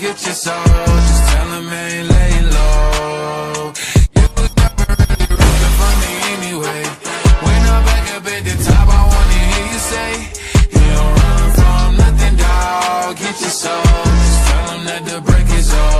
get your soul. Just tell him I ain't laying low. You was never really rooting for me anyway. When I'm back up at the top, I wanna hear you say, you don't run from nothing, dawg. Get your soul. Just tell him that the break is over.